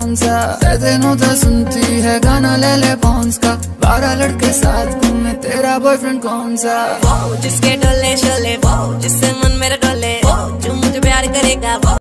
दिनों तो सुनती है गाना ले ले पॉन्स का, 12 लड़के साथ घूमे, तेरा बॉयफ्रेंड कौन सा? वो जिसके डोले शोले, वो जिससे मन मेरा डोले, वो जो मुझे प्यार करेगा वो।